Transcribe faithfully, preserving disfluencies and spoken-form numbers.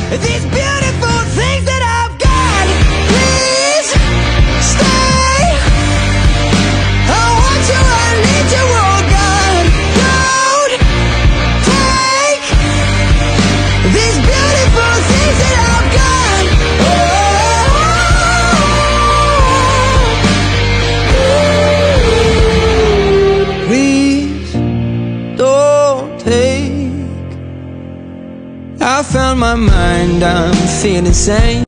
these beautiful things that I've got. Please stay. I want you, I need you, oh God. Don't take these beautiful things that I've got. Oh, please don't take. I found my mind, I'm feeling sane.